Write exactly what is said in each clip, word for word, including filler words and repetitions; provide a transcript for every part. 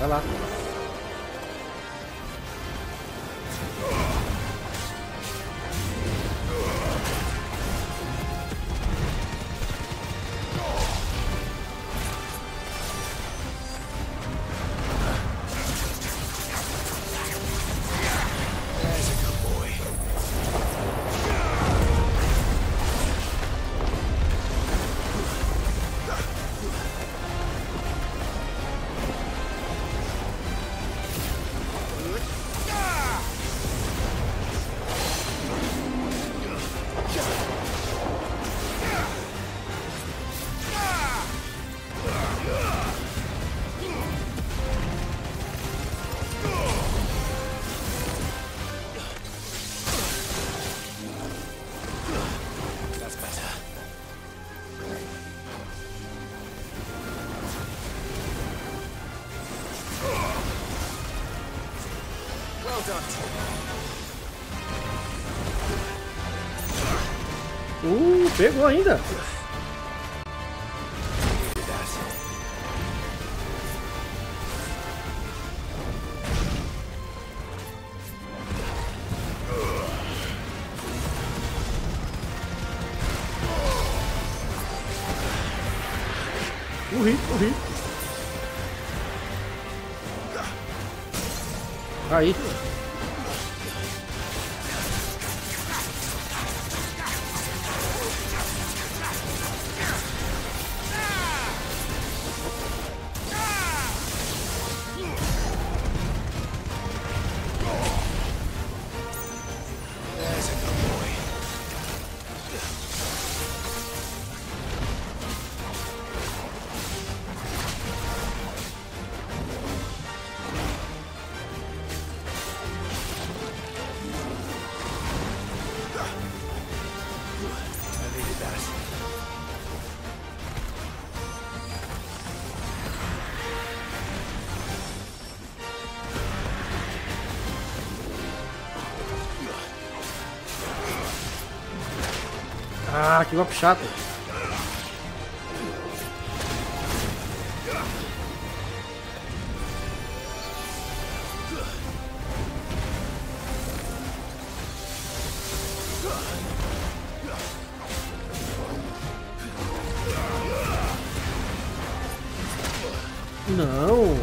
Vai lá. Uh, pegou ainda. Morri, morri. Aí. Ah, que golpe chato. Não.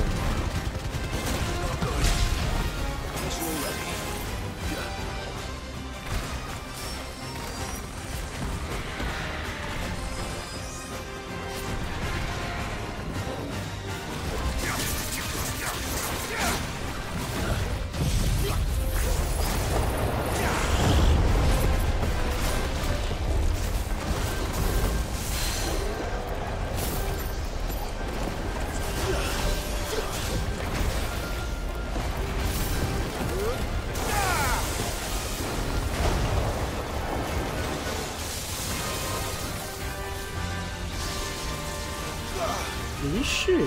Ixi.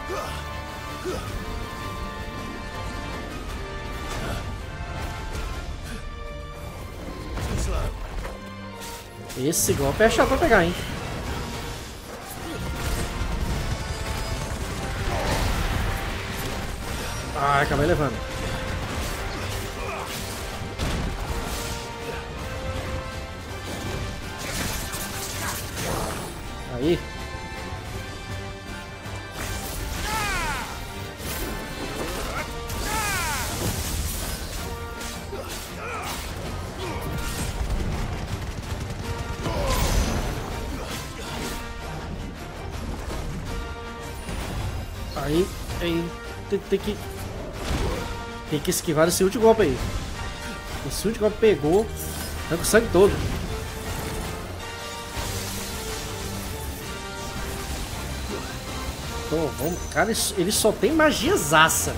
Esse golpe é chato pra pegar, hein? Ah, acabei levando. Aí. Aí, aí tem, tem que tem que esquivar esse último golpe aí. Esse último golpe pegou, tá com o sangue todo. Então, vamos, cara, ele só tem magia zaça.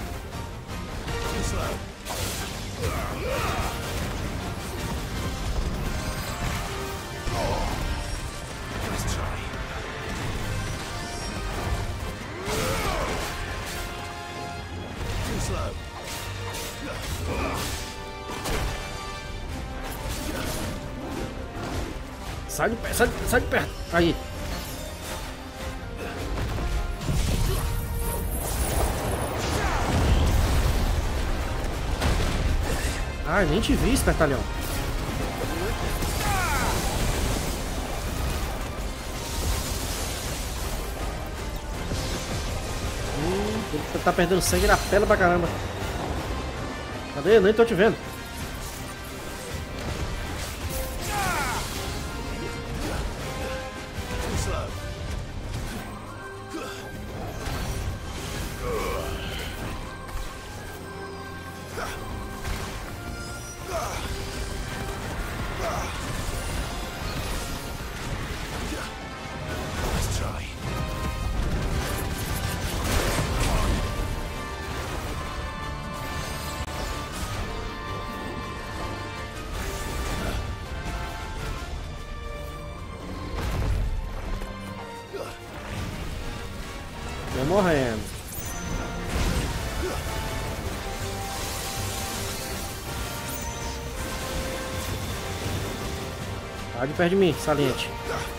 Sai de perto, sai, sai de perto. Aí. Ai, nem te vi, espertalhão. Hum, ele tá perdendo sangue na pele pra caramba. Cadê? Nem tô te vendo. Tô morrendo. Sai de perto de mim, saliente.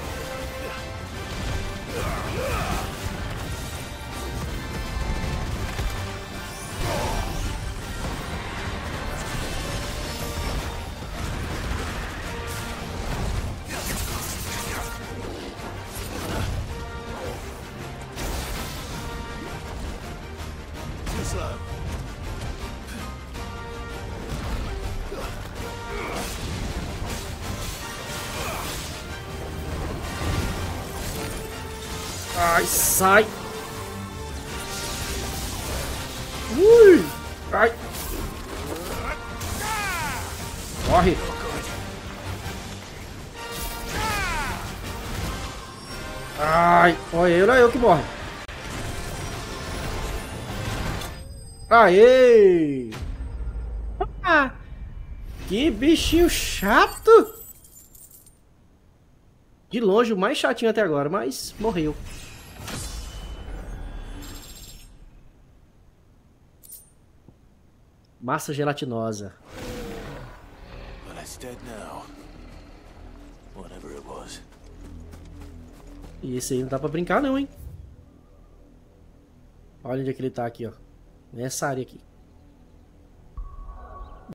Ai, sai! Ui! Ai! Morre! Ai! Olha ele, olha eu que morre! Aê! Ah, que bichinho chato! De longe, o mais chatinho até agora, mas morreu. Massa gelatinosa. E esse aí não dá pra brincar não, hein? Olha onde é que ele tá aqui, ó. Nessa área aqui.